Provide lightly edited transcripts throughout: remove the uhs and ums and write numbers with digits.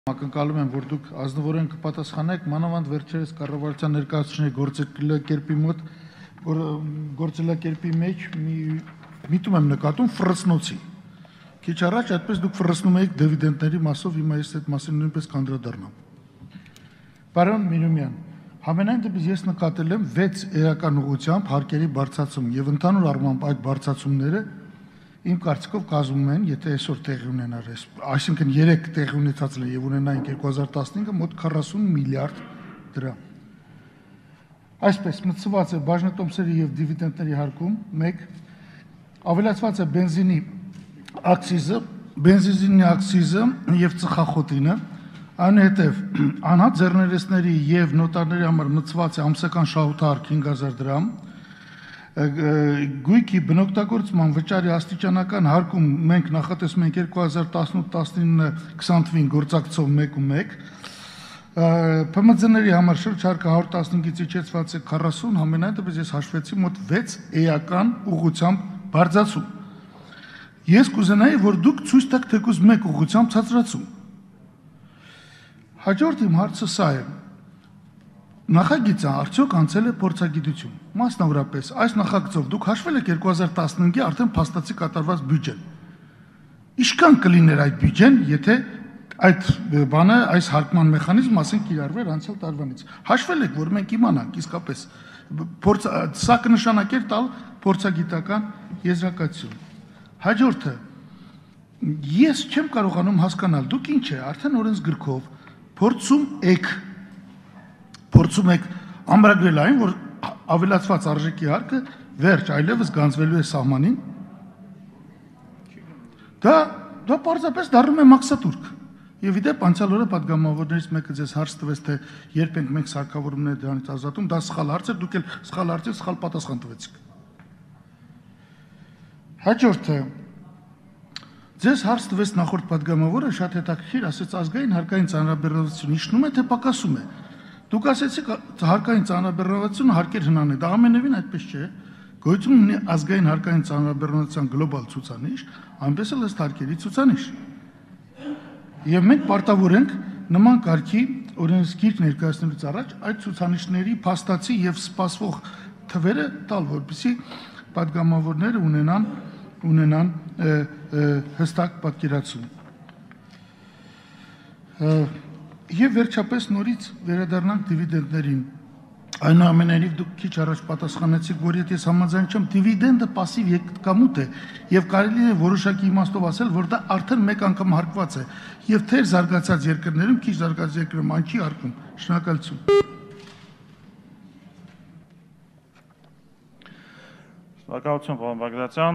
Ակնկալում եմ, որ դուք ազնվորեն կպատասխանեք, մանավանդ վերջերս կառավարության ներկայացուցիչների գործելակերպի մոտ գործելակերպի մեջ միտում եմ նկատում ֆռսնոցի։ Քիչ առաջ այդպես դուք ֆռսնում եք դիվիդենդների մասով, հիմա ես այդ մասին նույնպես կանդրադառնամ։ Պարոն Միրումյան, համենայն դեպս ես նկատել եմ 6 էական ուղղությամբ հարկերի բարձրացում եւ ընդհանուր առմամբ այդ բարձրացումները Իմ կարծիքով կազմում են, եթե այսօր տեղի ունենար, այսինքն 3 տեղի ունեցածն եւ ունենայինք 2015-ը մոտ 40 միլիարդ դրամ։ Այսպես մտցված է բաժնետոմսերի եւ դիվիդենդների հարկում 1, ավելացված է բենզինի աքսիզը եւ ծխախոտինը, այնուհետեւ անհատ ձեռներեցների եւ նոտարների համար մտցված է ամսական շահութահարկ 5000 դրամ, Գույքի բնօգտագործման վճարի աստիճանական հարկում մենք նախատեսում ենք 2018-19-20 թվին գործակցով 1.1, ՓՄԶ-ների համար շրջարկը 115-ից իջեցված է 40, համենայն դեպս ես հաշվեցի մոտ 6 էական ուղղությամբ բարձրացում։ Ես կուզենայի, որ դուք ցույց տաք թեկուզ 1 ուղղությամբ ցածրացում։ Հաջորդ իմ հարցը սա է. Նախագիծը արդյոք անցել է փորձագիտություն։ Մասնավորապես, այս նախագծով դուք հաշվել եք 2015-ի արդեն փաստացի կատարված բյուջեն։ Ինչքան կլիներ այդ բյուջեն, եթե այդ բանը, այս հարկման մեխանիզմը ասենք կիրառվեր անցյալ տարվանից։ Հաշվել եք, որ մենք իմանանք իսկապես սա կնշանակեր տալ փորձագիտական եզրակացություն։ Հաջորդը, ես չեմ կարողանում հասկանալ, դուք ինչ է, արդեն օրենսգրքով փորձում եք ամրագրել այն, որ ավելացված արժեքի հարկը վերջ այլևս գանձվելու է սահմանին, դա պարզապես դառնում է մաքսատուրք։ Եվ իդեպ անցյալ օրը պատգամավորներից մեկը ձեզ հարց տվեց, թե երբ ենք մենք սարքավորումները դրանից ազատում, դա սխալ հարց էր, դուք էլ սխալ հարցեր, սխալ պատասխան տվեցիք։ Հաջորդը, ձեզ հարց տվեց նախորդ պատգամավորը, շատ հետաքրքիր, ասեց ազգային հարկային ծանրաբեռնվածություն իջնում է, թե պակասում է։ Դուք ասեցիք հարկային ծանրաբեռնվածությունը հարկեր հնան է, դա ամենևին այդպես չէ, գոյություն ունի ազգային հարկային ծանրաբեռնվածության գլոբալ ցուցանիշ, այնպես էլ ըստ հարկերի ցուցանիշ։ Եվ մենք պարտավոր ենք նման կարգի օրենսգիր ներկայացնելուց առաջ այդ ցուցանիշների փաստացի եւ սպասվող թվերը տալ, որպեսզի պատգամավորները ունենան հստակ պատկերացում։ Եվ վերջապես նորից վերադառնանք դիվիդենդներին։ Այնուամենայնիվ դուք քիչ առաջ պատասխանեցիք, որ եթե ես համաձայն չեմ, դիվիդենդը пассив եկամուտ է, եւ կարելի է որոշակի իմաստով ասել, որ դա արդեն մեկ անգամ հարկված է, եւ թեր զարգացած երկրներում, քիչ զարգացած երկրներում այն չի հարկում։ Շնորհակալություն։ Շնորհակալություն, պարոն Բագրատյան։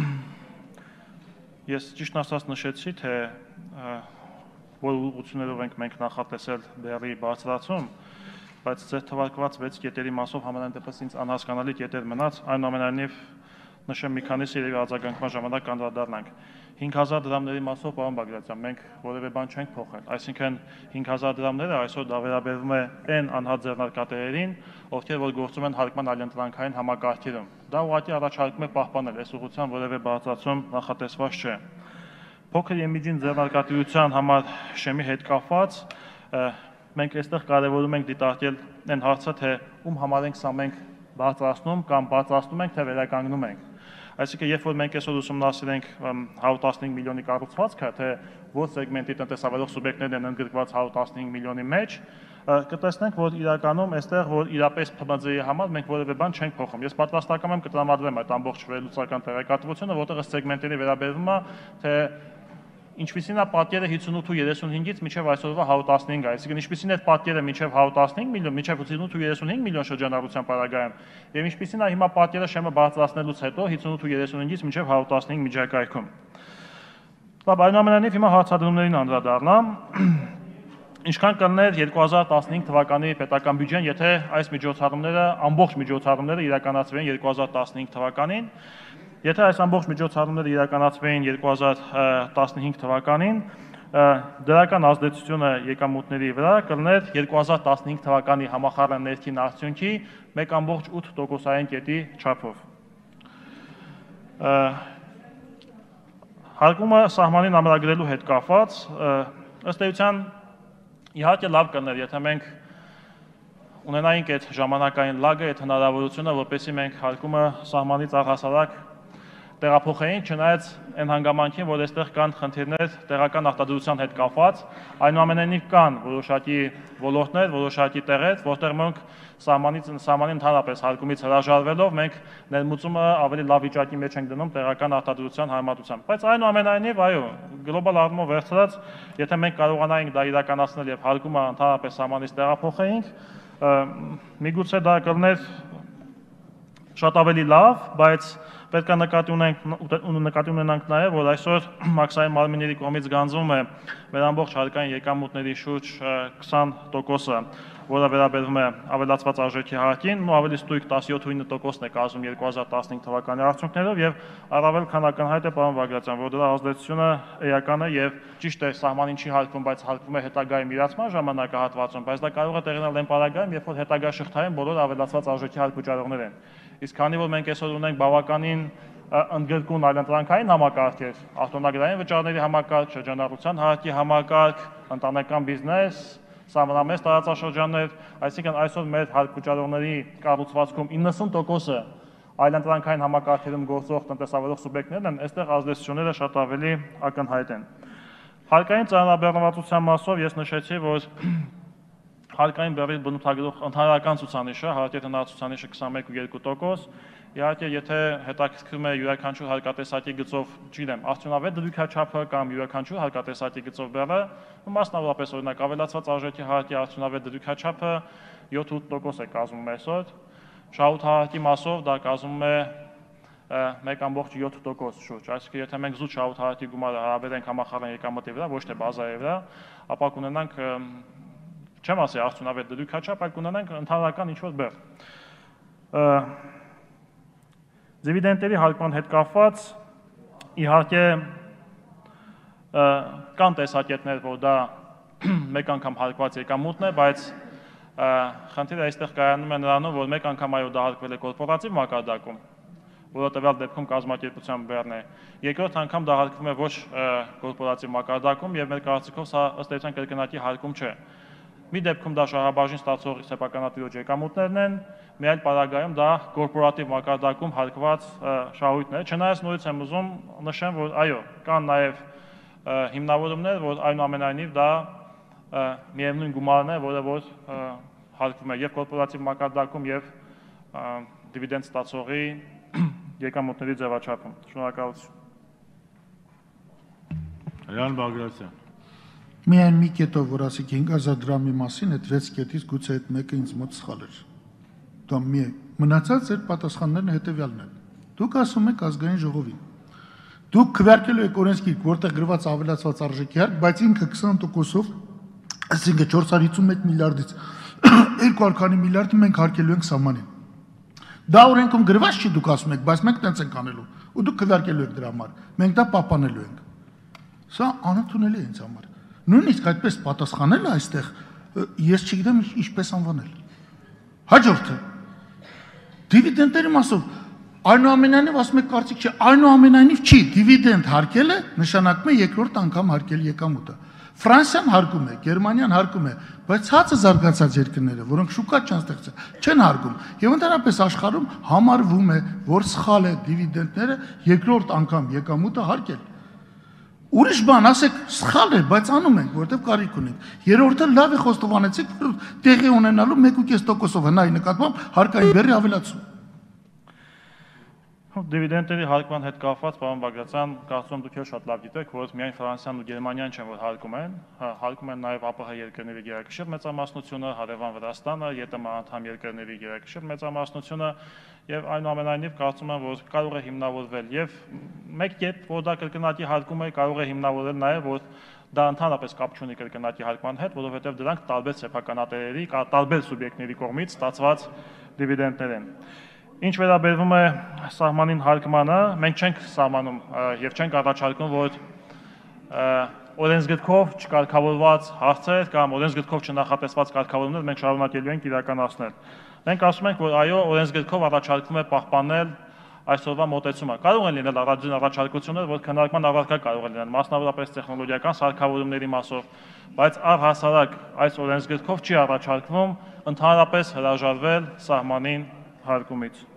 Ես ճիշտ ասած նշեցի, թե որ ուղղություններով ենք մենք նախատեսել դերի բարձրացում, բայց ձեր թվարկված 6 կետերի մասով համենայն դեպս ինձ անհասկանալի կետեր մնաց, այնուամենայնիվ նշեմ մի քանիսը երևի արձագանքման ժամանակ կանդրադառնանք։ 5000 դրամների մասով, պարոն Բագրատյան, մենք որևէ բան չենք փոխել, այսինքն 5000 դրամները այսօր դա վերաբերվում է այն անհատ ձեռնարկատերերին, ովքեր որ գործում են հարկման այլընտրանքային համակարգերում։ Դա ուղղակի առաջարկում է պահպանել, այս ուղղությամբ որևէ բարձրացում նախատեսված չէ։ Փոքր եւ միջին ձեռնարկատիրության համար շեմի հետ կապված մենք այստեղ կարևորում ենք դիտարկել այն հարցը, թե ում համար ենք սա մենք բարձրացնում կամ բարձրացնում ենք, թե վերականգնում ենք։ Այսինքն, երբ որ մենք այսօր ուսումնասիրենք 115 միլիոնի կառուցվածքը, թե որ սեգմենտի տնտեսավարող սուբյեկտներն են ընդգրկված 115 միլիոնի մեջ, կտեսնենք, որ իրականում այստեղ, որ իրապես ՓՄԶ-ի համար մենք որևէ բան չենք փոխում։ Ես պատրաստական եմ կտրամադրեմ այդ ամբողջ վերլուծական տեղեկատվությունը, որտեղ ըստ սեգմենտների վերաբերվում է, թե ինչպիսին է պատկերը 58 ու 35-ից մինչև այսօրվա 115, այսինքն ինչպիսին է պատկերը մինչև 115 միլիոն, մինչև 58 ու 35 միլիոն շրջանառության պարագայում, եւ ինչպիսին է հիմա պատկերը շեմը բարձրացնելուց հետո 58 ու 35-ից մինչև 115 միջակայքում։ Լավ, այնուամենայնիվ հիմա հարցադրումներին անդրադառնամ։ Ինչքան կլներ 2015 թվականի պետական բյուջեն, եթե այս միջոցառումները, ամբողջ միջոցառումները իրականացվեն 2015 թվականին, եթե այս ամբողջ միջոցառումները իրականացվեին 2015 թվականին, դրական ազդեցությունը եկամուտների վրա կլներ 2015 թվականի համախառն ներքին արդյունքի 1.8% կետի չափով։ Հարկումը սահմանին ամրագրելու հետ կապված, ըստ էության Իհարկե լավ կներ, եթե մենք ունենայինք այդ ժամանակային լագը, այդ հնարավորությունը, որպեսզի մենք հարկումը սահմանից առհասարակ տեղափոխեինք, չնայած այն հանգամանքին, որ այստեղ կան խնդիրներ տեղական արտադրության հետ կապված, այնուամենայնիվ կան որոշակի ոլորտներ, որոշակի տեղեր, որտեղ մենք սահմանին ընդհանրապես հարկումից հրաժարվելով մենք ներմուծումը ավելի լավ վիճակի մեջ ենք դնում տեղական արտադրության համեմատությամբ։ Բայց այնուամենայնիվ, այո, գլոբալ առումով վերցրած, եթե մենք կարողանայինք դա իրականացնել եւ հարկումը ընդհանրապես սահմանից տեղափոխեինք, միգուցե դա կլներ շատ ավելի լավ, բայց պետք է նկատի ունենանք նաև, որ այսօր մաքսային մարմինների կողմից գանձվում է մեր ամբողջ հարկային եկամուտների շուրջ 20%-ը, որը վերաբերվում է ավելացված արժեքի հարկին, ու ավելի ստույգ 17-9%-ն է կազմում 2015 թվականի արդյունքներով, եւ առավել քան ակնհայտ է, պարոն Բագրատյան, որ դրա ազդեցությունը էական է եւ ճիշտ է, սահմանին չի հարկվում, բայց հարկվում է հետագայի միացման ժամանակահատվածում, բայց դա կարող է տեղի ունենալ այն պարագայում, երբ որ հետագա շղթայում բոլոր ավելացված արժեքի հարկ վճարողներ են։ Իսկ քանի որ մենք այսօր ունենք բավականին ընդգրկուն այլընտրանքային համակարգեր, արտոնագրային վճարների համակարգ, շրջանառության հարկի համակարգ, ընտանեկան բիզնես, սահմանամերձ տարածաշրջաններ, այսինքն այսօր մեր հարկ վճարողների կառուցվածքում 90%-ը այլընտրանքային համակարգերում գործող տնտեսավարող սուբյեկտներն են, այստեղ ազդեցությունները շատ ավելի ակնհայտ են։ Հարկային ծանրաբեռնվածության մասով ես նշեցի, որ հարկային բեռի բնութագրող ընդհանրական ցուցանիշը, հարկետնահար ցուցանիշը 21.2%, իհարկե եթե հետաքրքրում է յուրաքանչյուր հարկատեսակի գծով, չգիտեմ, արդյունավետ դրույքաչափը կամ յուրաքանչյուր հարկատեսակի գծով բեռը, մասնավորապես օրինակ ավելացված արժեքի հարկի արդյունավետ դրույքաչափը 7-8% է կազմում այսօր, շահութահարկի մասով դա կազմում է 1.7% շուրջ, այսինքն եթե մենք զուտ շահութահարկի գումարը հարաբերենք համախառն եկամտի վրա, ոչ թե բազայի վրա, ապա կունենանք չեմ ասի արդյունավետ դրույքաչափ, այլ կունենանք ընդհանրական ինչ-որ բեռ։ Դիվիդենդների հարկման հետ կապված իհարկե կան տեսակետներ, որ դա մեկ անգամ հարկված եկամուտն է, բայց խնդիրը այստեղ կայանում է նրանում, որ մեկ անգամ այո դա հարկվել է կորպորատիվ մակարդակում, որը տվյալ դեպքում կազմակերպության բեռն է։ Երկրորդ անգամ դա հարկվում է ոչ կորպորատիվ մակարդակում եւ մեր կարծիքով սա ըստ էության կրկնակի հարկում չէ։ Մի դեպքում դա շահաբաժին ստացող սեփականատիրոջ եկամուտներն են, մի այլ պարագայում դա կորպորատիվ մակարդակում հարկված շահույթներ է։ Չնայած նորից եմ ուզում նշեմ, որ այո, կան նաև հիմնավորումներ, որ այնուամենայնիվ դա միևնույն գումարն է, որը որ հարկվում է եւ կորպորատիվ մակարդակում եւ դիվիդենդ ստացողի եկամուտների ձևաչափում։ Շնորհակալություն։ Հրանտ Բագրատյան։ Միայն մի կետով, որ ասիք 5000 դրամի մասին, այդ 6 կետից գուցե այդ մեկը ինձ մոտ սխալ էր։ Դա մի է։ Մնացած այդ պատասխաններն հետեւյալն են։ Դուք ասում եք ազգային ժողովին։ Դուք քվեարկելու եք օրենսգիրք, որտեղ գրված ավելացված արժեքի հարկ, բայց ինքը 20%-ով, այսինքն 451 միլիարդից 200 միլիարդը մենք հարկելու ենք սահմանին։ Դա օրենքում գրված չի, դուք ասում եք, բայց մենք տենց ենք անելու, ու դուք քվեարկելու եք դրա համար։ Մենք դա պահպանելու ենք։ Սա անընդունելի է ինձ համար։ Նույնիսկ այդպես պատասխանելը այստեղ ես չգիտեմ ինչպես անվանել։ Հաջորդը դիվիդենդների մասով այնուամենայնիվ ասում եք կարծիք չէ, այնուամենայնիվ չի, դիվիդենդ հարկելը նշանակում է երկրորդ անգամ հարկել եկամուտը։ Ֆրանսիան հարկում է, Գերմանիան հարկում է, բայց հացը զարգացած երկրները, որոնք շուկա չեն ստեղծել, չեն հարկում։ Եվ ընդհանրապես աշխարհում համարվում է, որ սխալ է դիվիդենդները երկրորդ անգամ եկամուտը հարկել։ Ուրիշ բան, ասեք, սխալ է, բայց անում ենք, որտեղ կարիք ունենք։ Երրորդը լավ է խոստովանեցիք, որ տեղի ունենալու 1.5%-ով հնայի նկատմամբ հարկային բեռի ավելացում։ Դիվիդենդների հարկման հետ կապված, պարոն Բագրատյան, կարծում եմ դուք էլ շատ լավ գիտեք, որ միայն Ֆրանսիան ու Գերմանիան չեն, որ հարկում են, հարկում են նաև ԱՊՀ երկրների գերակշիռ մեծամասնությունը, հարևան Վրաստանը, ԵՏՄ անդամ երկրների գերակշիռ մեծամասնությունը, եւ այնուամենայնիվ կարծում եմ, որ կարող է հիմնավորվել եւ մեկ կետ, որ դա կրկնակի հարկում է, կարող է հիմնավորել նաև, որ դա ընդհանրապես կապ չունի կրկնակի հարկման հետ, որովհետեւ դրանք տարբեր սեփականատերերի, տարբեր սուբյեկտների կողմից ստացված դիվիդենդներ են։ Ինչ վերաբերվում է սահմանին հարկմանը, մենք չենք սահմանում եւ չենք առաջարկում, որ օրենսգրքով չկարգավորված հարցեր կամ օրենսգրքով չնախատեսված կարգավորումներ մենք շարունակելու ենք իրականացնել։ Մենք ասում ենք, որ այո, օրենսգրքով առաջարկվում է պահպանել այսօրվա մոտեցումը։ Կարող են լինել առաջարկություններ, որ քննարկման առարկա կարող են լինել, մասնավորապես տեխնոլոգիական սարքավորումների մասով, բայց առհասարակ այս օրենսգրքով չի առաջարկվում ընդհանրապես հրաժարվել սահմանին հարկումից։